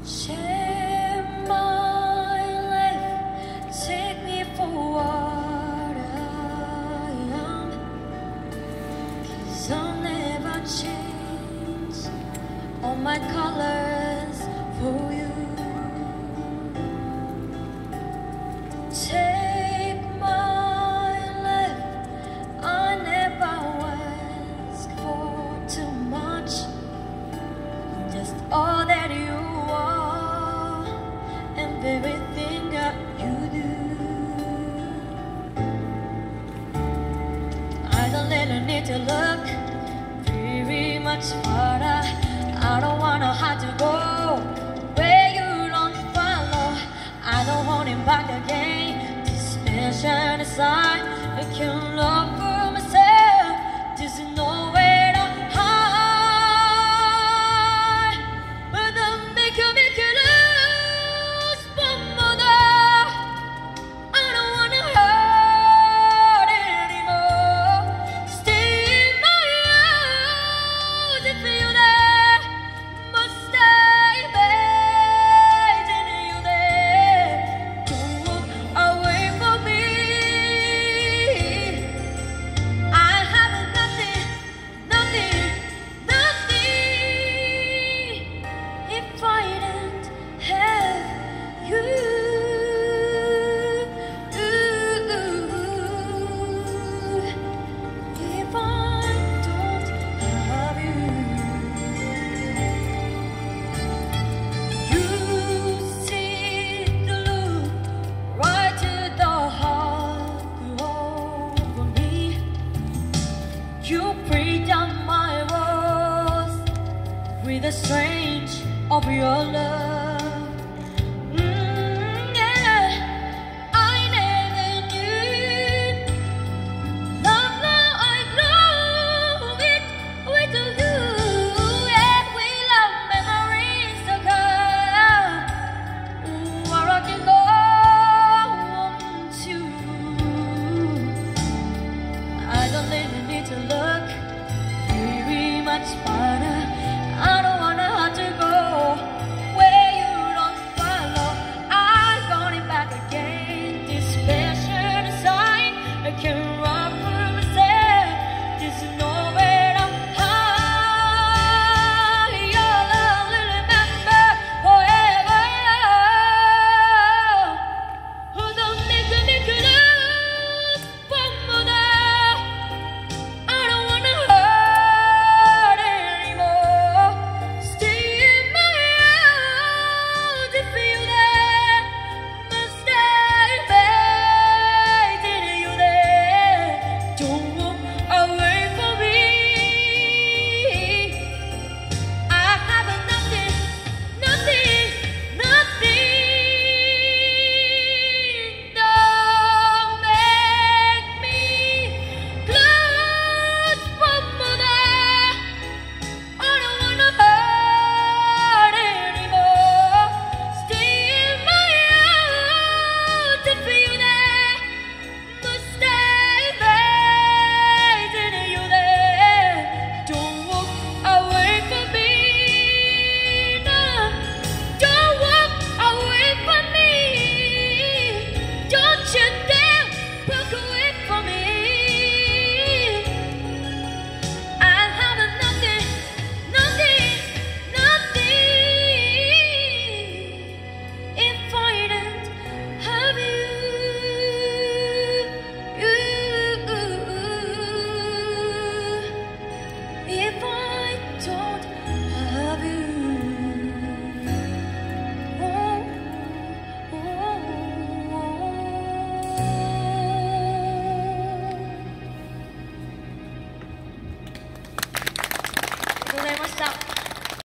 Share my life, take me for what I am, 'cause I'll never change all my colors for you. Take my life, I never ask for too much, just all that you are and everything that you do. I don't really need to look very much farther. I don't wanna have to go where you don't follow. I don't want him back again. Suspicion aside, I can love for myself. There's nowhere to hide, but don't make you lose one more. I don't wanna hurt anymore. Stay in my arms if you're there, but stay waiting you there. Don't walk away from me. I have nothing, nothing, nothing if I didn't have you. If I don't have you, you see through right to the heart of me. You break down my walls with the strength of your love.